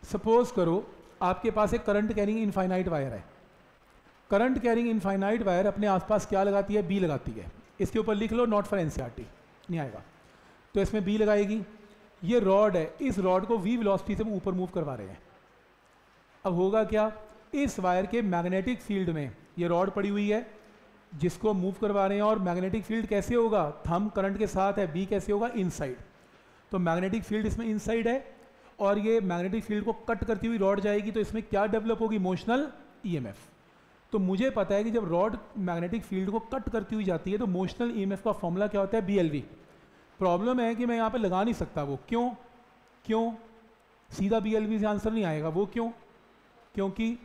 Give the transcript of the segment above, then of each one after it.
Suppose करो आपके पास एक करंट कैरिंग इनफाइनाइट वायर है। करंट कैरिंग इनफाइनाइट वायर अपने आसपास क्या लगाती है? बी लगाती है। इसके ऊपर लिख लो नॉट फॉर एनसीईआरटी, नहीं आएगा। तो इसमें बी लगाएगी। ये रॉड है, इस रॉड को वी वेलोसिटी से ऊपर मूव करवा रहे हैं। अब होगा क्या? इस वायर के मैग्नेटिक फील्ड में ये रॉड पड़ी हुई है जिसको मूव करवा रहे हैं, और मैग्नेटिक फील्ड कैसे होगा? थंब करंट के साथ है, बी कैसे होगा? इनसाइड। तो मैग्नेटिक फील्ड इसमें इनसाइड है और ये मैग्नेटिक फील्ड को कट करती हुई रॉड जाएगी, तो इसमें क्या डेवलप होगी? Motional EMF. तो मुझे पता है कि जब रॉड मैग्नेटिक फील्ड को कट करती हुई जाती है तो मोशनल ईएमएफ का फॉर्मूला क्या होता है? बीएलवी। प्रॉब्लम है कि मैं यहाँ पे लगा नहीं सकता वो। क्यों? सीधा बीएलवी से आंसर नहीं आएगा। वो क्यों? क्योंकि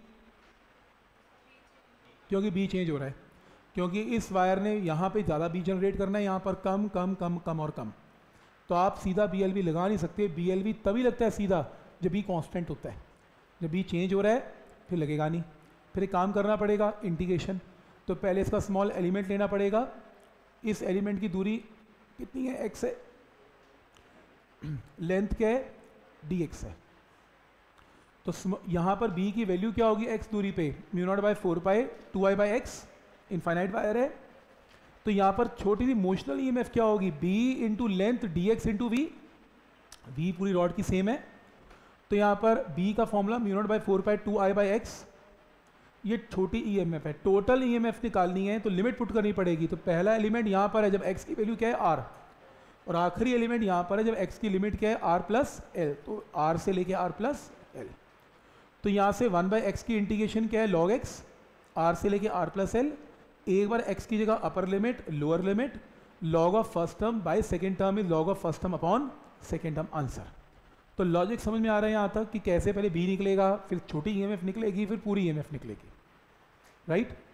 बी चेंज हो रहा है, क्योंकि इस वायर ने यहाँ पे ज़्यादा बी जनरेट करना है, यहाँ पर कम कम कम कम और कम। तो आप सीधा बीएलवी लगा नहीं सकते। बीएलवी तभी लगता है सीधा जब बी कांस्टेंट होता है। जब बी चेंज हो रहा है फिर लगेगा नहीं। फिर एक काम करना पड़ेगा, इंटीग्रेशन। तो पहले इसका स्मॉल एलिमेंट लेना पड़ेगा। इस एलिमेंट की दूरी कितनी है? x है। लेंथ क्या है? dx है। तो यहाँ पर b की वैल्यू क्या होगी? x दूरी पे μ0/4π 2i/x, इनफाइनाइट वायर है। तो यहाँ पर छोटी सी मोशनल ईएमएफ क्या होगी? b into length dx into V. v पूरी रॉड की सेम है, तो यहाँ पर b का फॉर्मूला μ0/4π 2i/x। ये छोटी ईएमएफ है। टोटल ईएमएफ निकालनी है तो लिमिट पुट करनी पड़ेगी। तो पहला एलिमेंट यहाँ पर है जब x की वैल्यू क्या है? r, और आखिरी एलिमेंट यहाँ पर है जब x की लिमिट क्या है? r plus L. तो r से लेके r प्लस एल। तो यहाँ से 1/x की इंटीग्रेशन क्या है? log x, r से लेके r प्लस एल। एक बार x की जगह upper limit, lower limit, log of first term by second term is log of first term upon second term answer. तो लॉजिक समझ में आ रहा है यहाँ तक कि कैसे पहले b निकलेगा, फिर छोटी ईएमएफ निकलेगी, फिर पूरी ईएमएफ निकलेगी, राइट?